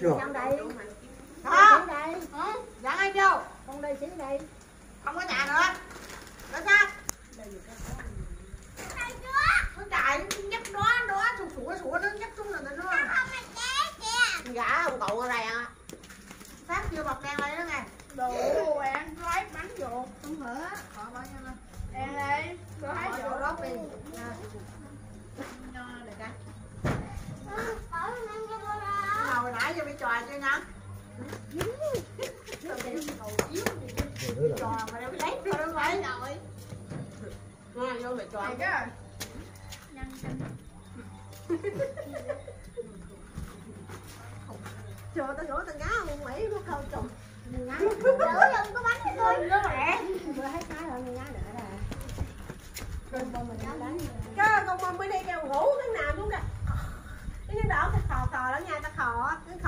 Trong đây. Hả? Đây. Dạ ai vô? Con đây xíu đây. Không có nhà nữa. Tại sao? Nó chạy nhấp đó sủa nó nhấp xuống là nó. Dạ ông cậu ở đây à. Phát chưa bọc đèn đây đó nghe. Đủ ăn lấy bánh vô. Không hở. Họ bao nhiêu lên. Ăn đi. Rồi Họ thấy vô vô đốt đi. nho này cả. Hồi nãy giờ bị trò chưa nha. Trò mà đâu lấy rồi đâu vậy. Rồi. Nghe vô bị trò. Này cái. Trời tao rửa tao ngá con Mỹ nó không trùng. Ngá. Rửa vô có bánh cho tôi. Nó rẻ. Vừa thấy cái rồi ngá nữa là. Con mình nó đánh. Cái con mâm bữa nay kêu ngủ cái nào cũng kìa. Cái đoạn ta khò khò đó nha, ta khò.